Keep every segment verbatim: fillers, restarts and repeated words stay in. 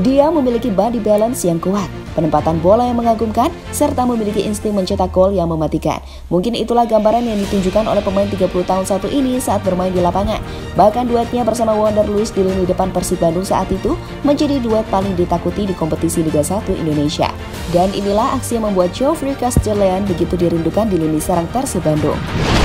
Dia memiliki body balance yang kuat, penempatan bola yang mengagumkan, serta memiliki insting mencetak gol yang mematikan. Mungkin itulah gambaran yang ditunjukkan oleh pemain tiga puluh tahun satu ini saat bermain di lapangan. Bahkan duetnya bersama Wonder Luiz di lini depan Persib Bandung saat itu menjadi duet paling ditakuti di kompetisi Liga satu Indonesia. Dan inilah aksi yang membuat Geoffrey Castellan begitu dirindukan di lini serang Persib Bandung.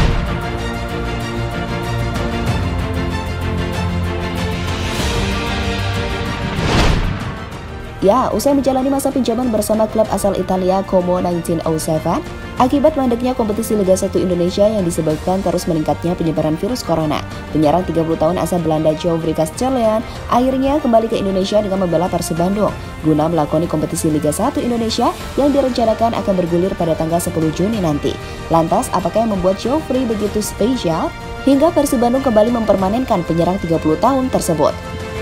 Ya, usai menjalani masa pinjaman bersama klub asal Italia Como seribu sembilan ratus tujuh, akibat mandeknya kompetisi Liga satu Indonesia yang disebabkan terus meningkatnya penyebaran virus corona, penyerang tiga puluh tahun asal Belanda Geoffrey Castellan akhirnya kembali ke Indonesia dengan membela Persib Bandung guna melakoni kompetisi Liga satu Indonesia yang direncanakan akan bergulir pada tanggal sepuluh Juni nanti. Lantas, apakah yang membuat Geoffrey begitu spesial hingga Persib Bandung kembali mempermanenkan penyerang tiga puluh tahun tersebut?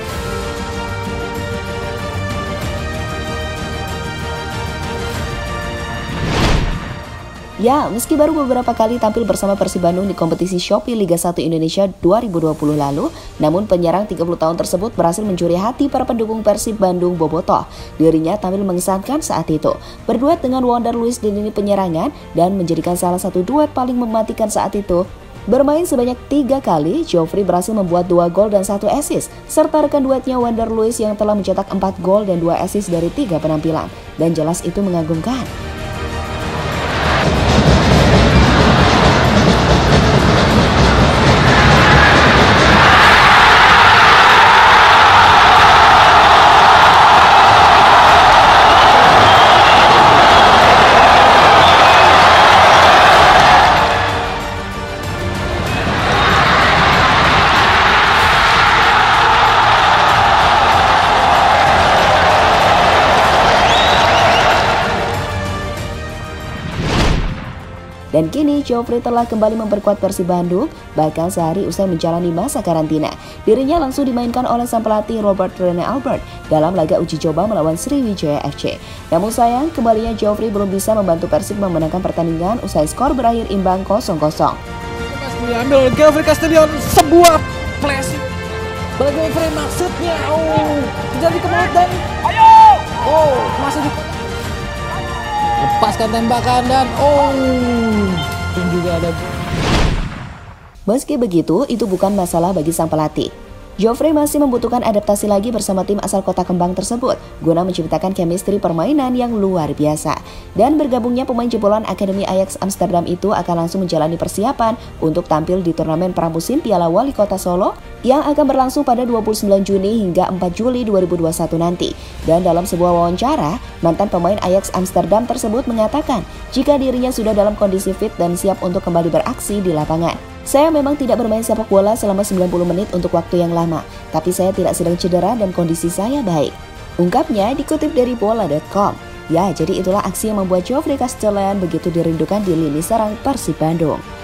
Ya, meski baru beberapa kali tampil bersama Persib Bandung di kompetisi Shopee Liga satu Indonesia dua ribu dua puluh lalu, namun penyerang tiga puluh tahun tersebut berhasil mencuri hati para pendukung Persib Bandung bobotoh. Dirinya tampil mengesankan saat itu, berduet dengan Wonder Luiz di lini penyerangan dan menjadikan salah satu duet paling mematikan saat itu. Bermain sebanyak tiga kali, Geoffrey berhasil membuat dua gol dan satu assist, serta rekan duetnya Wonder Luiz yang telah mencetak empat gol dan dua assist dari tiga penampilan. Dan jelas itu mengagumkan. Dan kini Geoffrey telah kembali memperkuat Persib Bandung, bahkan sehari usai menjalani masa karantina. Dirinya langsung dimainkan oleh sang pelatih Robert Rene Albert dalam laga uji coba melawan Sriwijaya F C. Namun sayang, kembalinya Geoffrey belum bisa membantu Persib memenangkan pertandingan usai skor berakhir imbang kosong kosong. Diambil Geoffrey Castellan, sebuah flashing. Bagaimana maksudnya? Oh, jadi ke mulut dan ayo! Oh, masih di lepaskan tembakan dan oh, dan juga ada. Meski begitu, itu bukan masalah bagi sang pelatih. Geoffrey masih membutuhkan adaptasi lagi bersama tim asal Kota Kembang tersebut guna menciptakan chemistry permainan yang luar biasa. Dan bergabungnya pemain jebolan Akademi Ajax Amsterdam itu akan langsung menjalani persiapan untuk tampil di turnamen pramusim Piala Wali Kota Solo yang akan berlangsung pada dua puluh sembilan Juni hingga empat Juli dua ribu dua puluh satu nanti. Dan dalam sebuah wawancara, mantan pemain Ajax Amsterdam tersebut mengatakan jika dirinya sudah dalam kondisi fit dan siap untuk kembali beraksi di lapangan. Saya memang tidak bermain sepak bola selama sembilan puluh menit untuk waktu yang lama, tapi saya tidak sedang cedera dan kondisi saya baik. Ungkapnya dikutip dari bola titik com. Ya, jadi itulah aksi yang membuat Geoffrey Castellan begitu dirindukan di lini serang Persib Bandung.